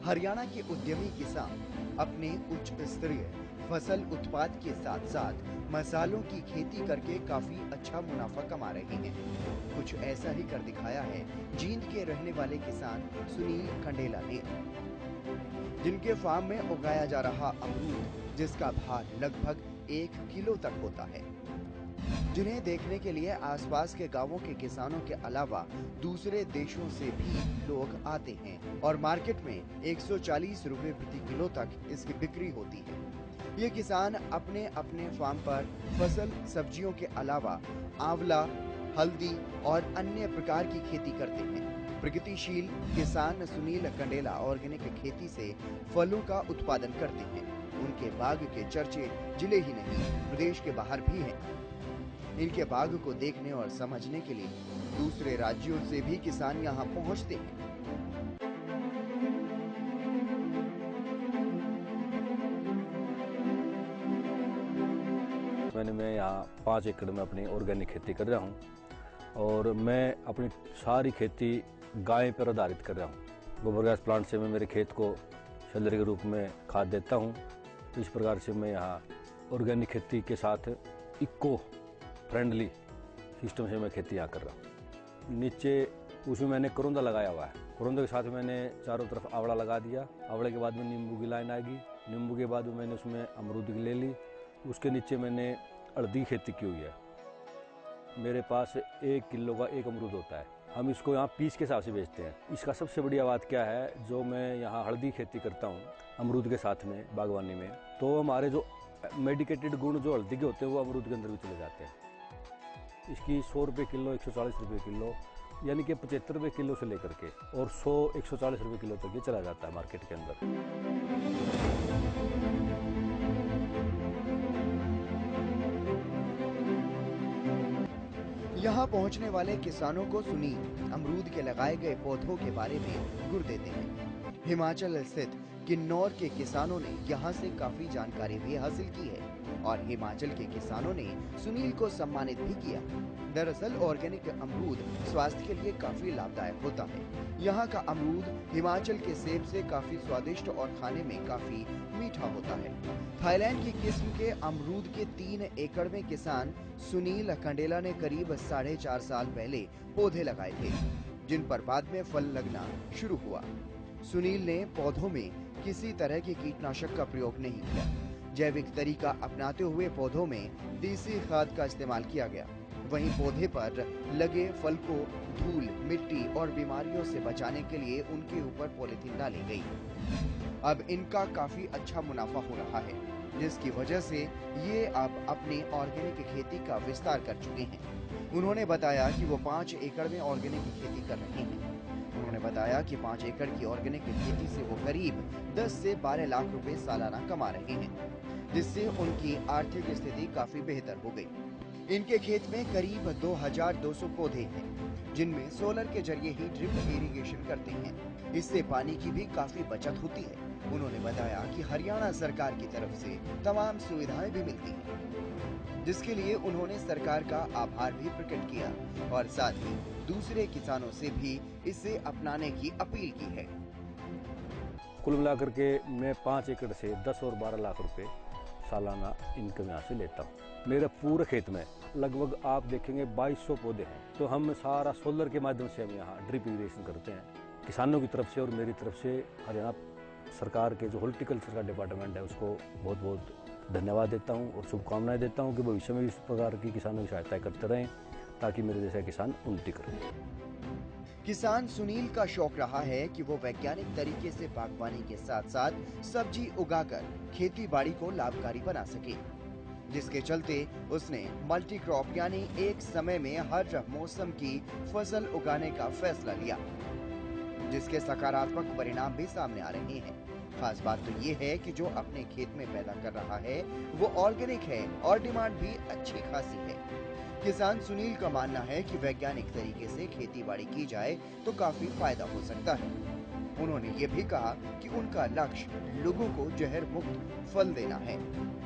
हरियाणा के उद्यमी किसान अपने उच्च स्तरीय फसल उत्पाद के साथ साथ मसालों की खेती करके काफी अच्छा मुनाफा कमा रहे हैं। कुछ ऐसा ही कर दिखाया है जींद के रहने वाले किसान सुनील कंडेला ने, जिनके फार्म में उगाया जा रहा अमरूद जिसका भार लगभग 1 किलो तक होता है, जिन्हें देखने के लिए आसपास के गांवों के किसानों के अलावा दूसरे देशों से भी लोग आते हैं और मार्केट में 140 रुपए प्रति किलो तक इसकी बिक्री होती है। ये किसान अपने अपने फार्म पर फसल सब्जियों के अलावा आंवला, हल्दी और अन्य प्रकार की खेती करते हैं। प्रगतिशील किसान सुनील कंडेला ऑर्गेनिक खेती से फलों का उत्पादन करते हैं। उनके बाग के चर्चे जिले ही नहीं प्रदेश के बाहर भी हैं। इनके बाग को देखने और समझने के लिए दूसरे राज्यों से भी किसान यहाँ पहुँचते हैं। मैं यहाँ 5 एकड़ में अपनी ऑर्गेनिक खेती कर रहा हूँ और मैं अपनी सारी खेती गाय पर आधारित कर रहा हूँ। गोबर गैस प्लांट से मैं मेरे खेत को शैलरी के रूप में खाद देता हूँ। तो इस प्रकार से मैं यहाँ ऑर्गेनिक खेती के साथ इको फ्रेंडली सिस्टम से मैं खेती यहाँ कर रहा हूँ। नीचे उसमें मैंने करोंदा लगाया हुआ है। करोंदा के साथ मैंने चारों तरफ आंवला लगा दिया। आंवले के बाद में नींबू की लाइन आएगी। नींबू के बाद में मैंने उसमें अमरूद की ले ली। उसके नीचे मैंने हल्दी खेती की हुई है। मेरे पास 1 किलो का 1 अमरूद होता है। हम इसको यहाँ पीस के हिसाब से बेचते हैं। इसका सबसे बढ़िया बात क्या है, जो मैं यहाँ हल्दी खेती करता हूँ अमरूद के साथ में बागवानी में, तो हमारे जो मेडिकेटेड गुण जो हल्दी के होते हैं वो अमरूद के अंदर भी चले जाते हैं। इसकी 100 रुपये किलो, 140 रुपये किलो, यानी कि 75 रुपये किलो से लेकर के और 140 रुपये किलो तक ये चला जाता है मार्केट के अंदर। यहाँ पहुँचने वाले किसानों को सुनील अमरूद के लगाए गए पौधों के बारे में गुर देते हैं। हिमाचल स्थित किन्नौर के किसानों ने यहाँ से काफी जानकारी भी हासिल की है और हिमाचल के किसानों ने सुनील को सम्मानित भी किया। दरअसल ऑर्गेनिक अमरूद स्वास्थ्य के लिए काफी लाभदायक होता है। यहाँ का अमरूद हिमाचल के सेब से काफी स्वादिष्ट और खाने में काफी मीठा होता है। थाईलैंड की किस्म के अमरूद के 3 एकड़ में किसान सुनील कंडेला ने करीब 4.5 साल पहले पौधे लगाए थे, जिन पर बाद में फल लगना शुरू हुआ। सुनील ने पौधों में किसी तरह के कीटनाशक का प्रयोग नहीं किया। जैविक तरीका अपनाते हुए पौधों में देसी खाद का इस्तेमाल किया गया। वहीं पौधे पर लगे फल को धूल, मिट्टी और बीमारियों से बचाने के लिए उनके ऊपर पॉलीथीन डाली गई। अब इनका काफी अच्छा मुनाफा हो रहा है, जिसकी वजह से ये अब अपने ऑर्गेनिक खेती का विस्तार कर चुके हैं। उन्होंने बताया कि वो 5 एकड़ में ऑर्गेनिक खेती कर रहे हैं। उन्होंने बताया कि 5 एकड़ की ऑर्गेनिक खेती से वो करीब 10 से 12 लाख रुपए सालाना कमा रहे हैं, जिससे उनकी आर्थिक स्थिति काफी बेहतर हो गई। इनके खेत में करीब 2200 पौधे हैं, जिनमें सोलर के जरिए ही ड्रिप इरिगेशन करते हैं। इससे पानी की भी काफी बचत होती है। उन्होंने बताया कि हरियाणा सरकार की तरफ से तमाम सुविधाएं भी मिलती हैं, जिसके लिए उन्होंने सरकार का आभार भी प्रकट किया और साथ ही दूसरे किसानों से भी इसे अपनाने की अपील की है। कुल मिलाकर के मैं 5 एकड़ से 10 और 12 लाख रुपए सालाना इनकम यहाँ से लेता हूँ। मेरे पूरे खेत में लगभग आप देखेंगे 2200 पौधे हैं। तो हम सारा सोलर के माध्यम से हम यहाँ ड्रिप इरिगेशन करते हैं। किसानों की तरफ से और मेरी तरफ से हरियाणा सरकार के जो हॉर्टिकल्चर का डिपार्टमेंट है उसको बहुत बहुत धन्यवाद देता हूँ और शुभकामनाएं देता हूँ कि भविष्य में इस प्रकार की किसानों की सहायता करते रहें ताकि मेरे जैसे किसान उन्नति करें। किसान सुनील का शौक रहा है कि वो वैज्ञानिक तरीके से बागवानी के साथ साथ सब्जी उगाकर खेती बाड़ी को लाभकारी बना सके, जिसके चलते उसने मल्टी क्रॉप यानी एक समय में हर मौसम की फसल उगाने का फैसला लिया, जिसके सकारात्मक परिणाम भी सामने आ रहे हैं। खास बात तो ये है कि जो अपने खेत में पैदा कर रहा है वो ऑर्गेनिक है और डिमांड भी अच्छी खासी है। किसान सुनील का मानना है कि वैज्ञानिक तरीके से खेती बाड़ी की जाए तो काफी फायदा हो सकता है। उन्होंने ये भी कहा कि उनका लक्ष्य लोगों को जहर मुक्त फल देना है।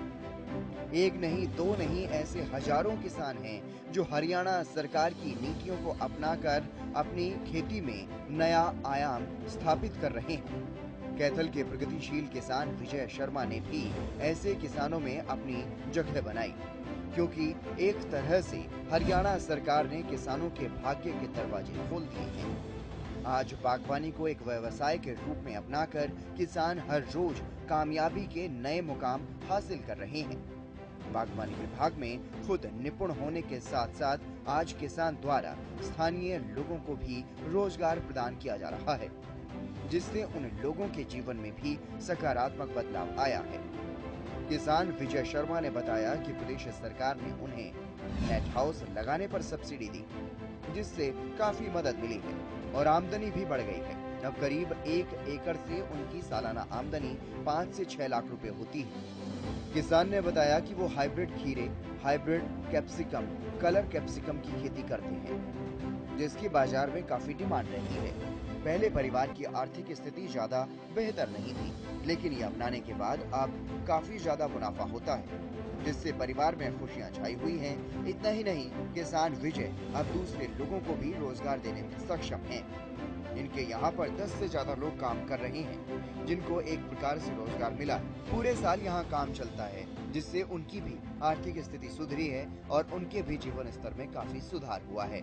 एक नहीं, दो नहीं, ऐसे हजारों किसान हैं जो हरियाणा सरकार की नीतियों को अपनाकर अपनी खेती में नया आयाम स्थापित कर रहे हैं। कैथल के प्रगतिशील किसान विजय शर्मा ने भी ऐसे किसानों में अपनी जगह बनाई, क्योंकि एक तरह से हरियाणा सरकार ने किसानों के भाग्य के दरवाजे खोल दिए हैं। आज बागवानी को एक व्यवसाय के रूप में अपनाकर किसान हर रोज कामयाबी के नए मुकाम हासिल कर रहे हैं। बागवानी विभाग में खुद निपुण होने के साथ साथ आज किसान द्वारा स्थानीय लोगों को भी रोजगार प्रदान किया जा रहा है, जिससे उन लोगों के जीवन में भी सकारात्मक बदलाव आया है। किसान विजय शर्मा ने बताया कि प्रदेश सरकार ने उन्हें नेट हाउस लगाने पर सब्सिडी दी, जिससे काफी मदद मिली है और आमदनी भी बढ़ गई है। अब करीब 1 एकड़ से उनकी सालाना आमदनी 5 से 6 लाख रुपए होती है। किसान ने बताया कि वो हाइब्रिड खीरे, हाइब्रिड कैप्सिकम, कलर कैप्सिकम की खेती करते हैं, जिसकी बाजार में काफी डिमांड रहती है। पहले परिवार की आर्थिक स्थिति ज्यादा बेहतर नहीं थी, लेकिन ये अपनाने के बाद अब काफी ज्यादा मुनाफा होता है, जिससे परिवार में खुशियां छाई हुई हैं। इतना ही नहीं, किसान विजय अब दूसरे लोगों को भी रोजगार देने में सक्षम हैं। इनके यहाँ पर 10 से ज्यादा लोग काम कर रहे हैं, जिनको एक प्रकार से रोजगार मिला है। पूरे साल यहाँ काम चलता है, जिससे उनकी भी आर्थिक स्थिति सुधरी है और उनके भी जीवन स्तर में काफी सुधार हुआ है।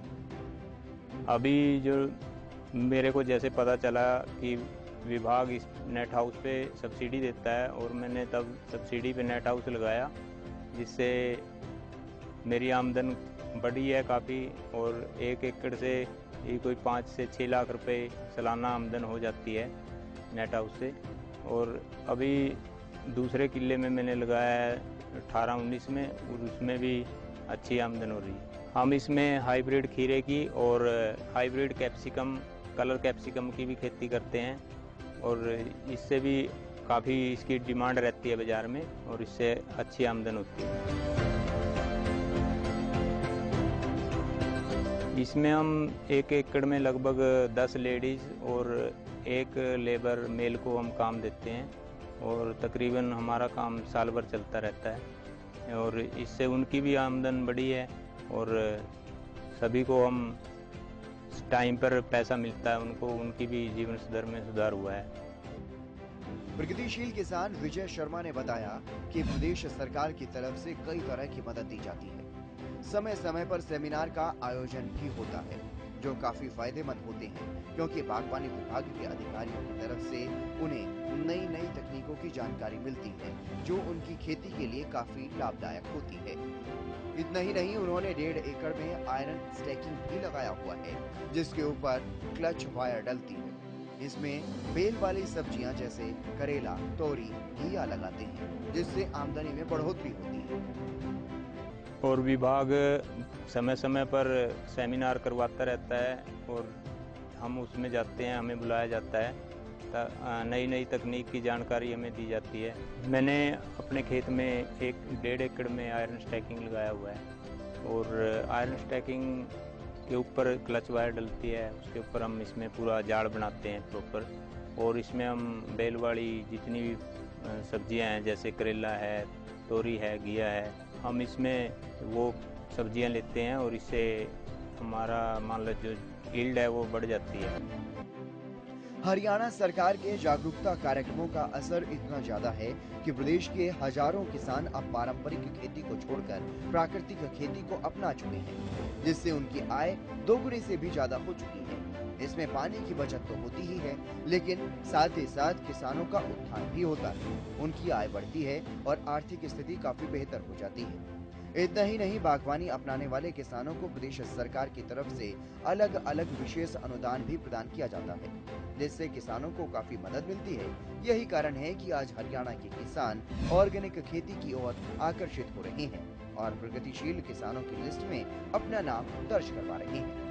अभी जो मेरे को जैसे पता चला कि विभाग इस नेट हाउस पे सब्सिडी देता है, और मैंने तब सब्सिडी पे नेट हाउस लगाया, जिससे मेरी आमदन बढ़ी है काफ़ी, और 1 एकड़ से ये कोई 5 से 6 लाख रुपए सालाना आमदन हो जाती है नेट हाउस से। और अभी दूसरे किले में मैंने लगाया है 18-19 में, और उसमें भी अच्छी आमदन हो रही है। हम इसमें हाइब्रिड खीरे की और हाइब्रिड कैप्सिकम, कलर कैप्सिकम की भी खेती करते हैं, और इससे भी काफ़ी इसकी डिमांड रहती है बाज़ार में, और इससे अच्छी आमदन होती है। इसमें हम 1 एकड़ में लगभग 10 लेडीज़ और 1 लेबर मेल को हम काम देते हैं, और तकरीबन हमारा काम साल भर चलता रहता है, और इससे उनकी भी आमदन बढ़ी है, और सभी को हम टाइम पर पैसा मिलता है उनको, उनकी भी जीवन स्तर में सुधार हुआ है। प्रगतिशील किसान विजय शर्मा ने बताया कि प्रदेश सरकार की तरफ से कई तरह की मदद दी जाती है। समय समय पर सेमिनार का आयोजन भी होता है, जो काफी फायदेमंद होते हैं, क्योंकि बागवानी विभाग के अधिकारियों की तरफ से उन्हें नई नई तकनीकों की जानकारी मिलती है, जो उनकी खेती के लिए काफी लाभदायक होती है। इतना ही नहीं, उन्होंने 1.5 एकड़ में आयरन स्टैकिंग भी लगाया हुआ है, जिसके ऊपर क्लच वायर डलती है। इसमें बेल वाली सब्जियां जैसे करेला, तोरी, घिया लगाते हैं, जिससे आमदनी में बढ़ोतरी होती है। और विभाग समय समय पर सेमिनार करवाता रहता है, और हम उसमें जाते हैं, हमें बुलाया जाता है, नई नई तकनीक की जानकारी हमें दी जाती है। मैंने अपने खेत में 1.5 एकड़ में आयरन स्टैकिंग लगाया हुआ है, और आयरन स्टैकिंग के ऊपर क्लच वायर डलती है, उसके ऊपर हम इसमें पूरा जाड़ बनाते हैं प्रॉपर, और इसमें हम बेल वाली जितनी भी सब्जियां हैं, जैसे करेला है, तोरी है, घिया है, हम इसमें वो सब्जियां लेते हैं, और इससे हमारा मान लो जो यील्ड है वो बढ़ जाती है। हरियाणा सरकार के जागरूकता कार्यक्रमों का असर इतना ज्यादा है कि प्रदेश के हजारों किसान अब पारंपरिक खेती को छोड़कर प्राकृतिक खेती को अपना चुके हैं, जिससे उनकी आय 2 गुने से भी ज्यादा हो चुकी है। इसमें पानी की बचत तो होती ही है, लेकिन साथ ही साथ किसानों का उत्थान भी होता है, उनकी आय बढ़ती है और आर्थिक स्थिति काफी बेहतर हो जाती है। इतना ही नहीं, बागवानी अपनाने वाले किसानों को प्रदेश सरकार की तरफ से अलग अलग विशेष अनुदान भी प्रदान किया जाता है, जिससे किसानों को काफी मदद मिलती है। यही कारण है कि आज हरियाणा के किसान ऑर्गेनिक खेती की ओर आकर्षित हो रहे हैं और प्रगतिशील किसानों की लिस्ट में अपना नाम दर्ज करवा रहे हैं।